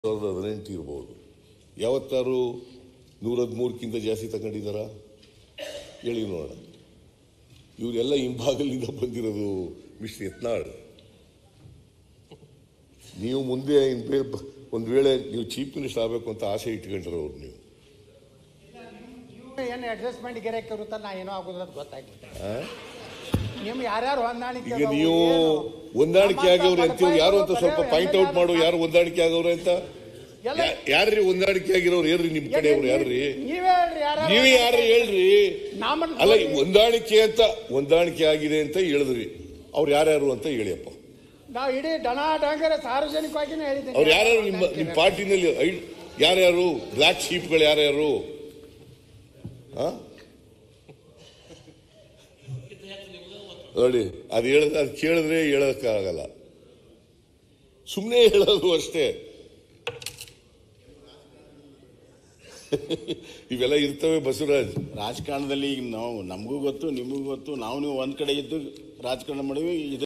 2018 ಇರ್ಬೋದು. ಯಾವತ್ತಾರು 113ಕ್ಕಿಂತ ಜಾಸ್ತಿ ತಗೊಂಡಿದ್ದಾರ ಹೇಳಿ ನೋಡೋಣ. ಇವರೆಲ್ಲ ಹಿಂಭಾಗಲಿಂದ ಬಂದಿರೋದು ಮಿಸ್ಟರ್ ಯತ್ನಾಳ್. ನೀವು ಮುಂದೆ ಒಂದು ವೇಳೆ ನೀವು ಚೀಫ್ ಮಿನಿಸ್ಟರ್ ಆಗಬೇಕು ಅಂತ ಆಸೆ ಇಟ್ಕೊಂಡಿರೋರು ನೀವು ಏನು ಅಡ್ಜಸ್ಟ್ಮೆಂಟ್ ಗಿರಕ್ಕೆ ಇರುತ್ತ ನಾ ಏನೋ ಆಗೋದು ಗೊತ್ತಾಗ್ಬಿಟ್ಟೆ. ನಿಮ್ಗೆ ಯಾರ್ಯಾರು ಹೊಂದಾಣಿಕೆ ಈಗ ನೀವು ಹೊಂದಾಣಿಕೆ ಆಗವ್ರೆ ಅಂತೀವಿ. ಯಾರು ಅಂತ ಸ್ವಲ್ಪ ಪಾಯಿಂಟ್ ಔಟ್ ಮಾಡು. ಯಾರು ಹೊಂದಾಣಿಕೆ ಆಗವ್ರೆ ಅಂತ ಯಾರ್ರಿ ಹೊಂದಾಣಿಕೆ ಆಗಿರೋರು? ಹೇಳ್ರಿ ನಿಮ್ ಕಡೆಯವ್ರು ಯಾರ್ರಿ? ನೀವೇ ಯಾರು ಹೇಳ್ರಿ? ಅಲ್ಲ, ಹೊಂದಾಣಿಕೆ ಆಗಿದೆ ಅಂತ ಹೇಳಿದ್ರಿ. ಅವ್ರು ಯಾರ್ಯಾರು ಅಂತ ಹೇಳಿಯಪ್ಪ. ನಾವು ಇಡೀ ಡಂಗರ ಸಾರ್ವಜನಿಕವಾಗಿನೇ ಹೇಳಿದ್ದೀನಿ. ಅವ್ರು ಯಾರ್ಯಾರು ನಿಮ್ಮ ಪಾರ್ಟಿನಲ್ಲಿ ಯಾರ್ಯಾರು ಬ್ಲಾಕ್ ಶೀಪ್ಗಳು ಯಾರ್ಯಾರು? ನೋಡಿ, ಅದು ಕೇಳಿದ್ರೆ ಹೇಳಕ್ಕಾಗಲ್ಲ, ಸುಮ್ಮನೆ ಹೇಳೋದು ಅಷ್ಟೇ. ಇವೆಲ್ಲ ಇರ್ತವೆ ಬಸವರಾಜ್. ರಾಜಕಾರಣದಲ್ಲಿ ಈಗ ನಾವು ನಮಗೂ ಗೊತ್ತು, ನಿಮಗೂ ಗೊತ್ತು. ನಾವು ನೀವು ಒಂದ್ ಕಡೆ ಇದ್ದು ರಾಜಕಾರಣ ಮಾಡಿವಿ.